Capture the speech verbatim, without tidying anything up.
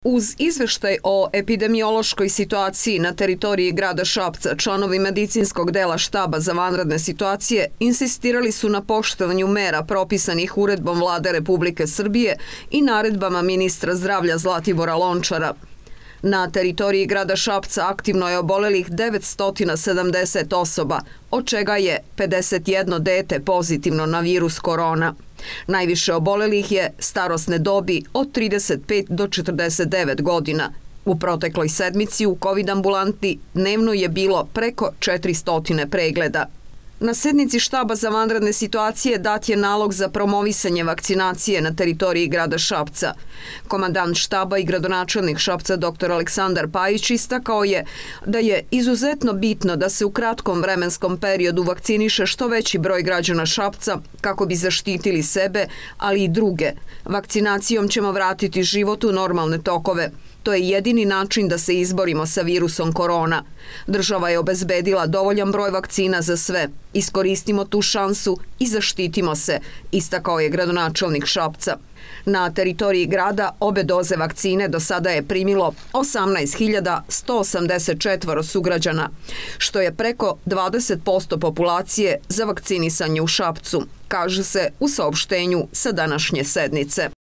Uz izveštaj o epidemiološkoj situaciji na teritoriji grada Šapca, članovi medicinskog dela štaba za vanredne situacije insistirali su na poštovanju mera propisanih uredbom Vlade Republike Srbije i naredbama ministra zdravlja Zlatibora Lončara. Na teritoriji grada Šapca aktivno je obolelih devetsto sedamdeset osoba, od čega je pedeset jedno dete pozitivno na virus korona. Najviše obolelih je starosne dobi od trideset pet do četrdeset devet godina. U protekloj sedmici u COVID ambulanti dnevno je bilo preko četiristo pregleda. Na sednici štaba za vanredne situacije dat je nalog za promovisanje vakcinacije na teritoriji grada Šapca. Komandant štaba i gradonačelnik Šapca dr Aleksandar Pajić istakao je da je izuzetno bitno da se u kratkom vremenskom periodu vakciniše što veći broj građana Šapca kako bi zaštitili sebe, ali i druge. Vakcinacijom ćemo vratiti život u normalne tokove. To je jedini način da se izborimo sa virusom korona. Država je obezbedila dovoljan broj vakcina za sve. Iskoristimo tu šansu i zaštitimo se, istakao je gradonačelnik Šapca. Na teritoriji grada obe doze vakcine do sada je primilo osamnaest hiljada sto osamdeset četvoro sugrađana, što je preko dvadeset posto populacije za vakcinisanje u Šapcu, kaže se u saopštenju sa današnje sednice.